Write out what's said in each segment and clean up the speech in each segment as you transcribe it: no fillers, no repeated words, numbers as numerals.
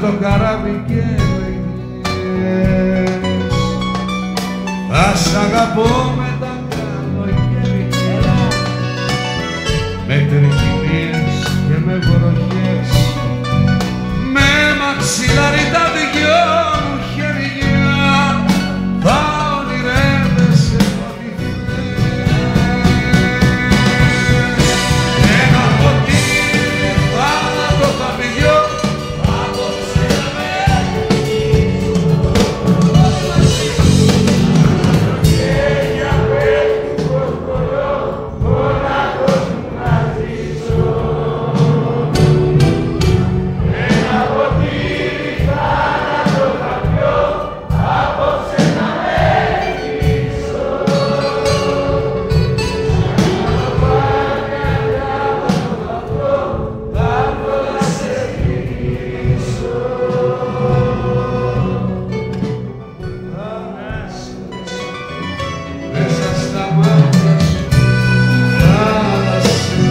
το καράβι και έλεγες θα σ' αγαπώ με τα καλοκαίρια, με τριχυμίες και με βροχές, με μαξιλάρι τα δυο μου χέρια θα ονειρεύεσαι ό,τι θες. Ένα ποτήρι θάνατο θα πιω απόψε να με χέρια πέφτουν προς χωριό μονάχος μου να ζήσω. Ένα ποτήρι θάνατο θα πιω απόψε να με κλείσω. Μέσα στα μάτια σου θάλασσες.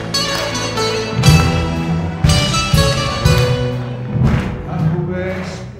Ακουμπές